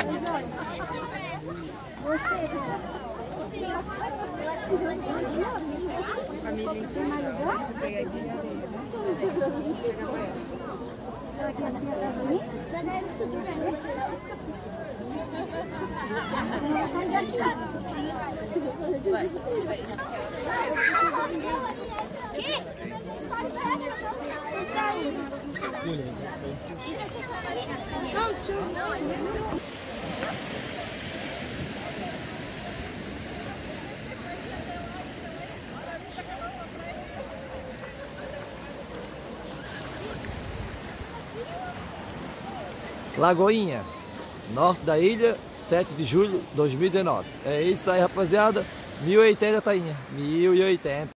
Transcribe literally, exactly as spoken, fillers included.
Família, deixa eu pegar aqui. Será que assim já vai? Já deve tudo vai, vai. Lagoinha, norte da ilha, sete de julho de dois mil e dezenove. É isso aí, rapaziada. mil e oitenta, Tainha. mil e oitenta.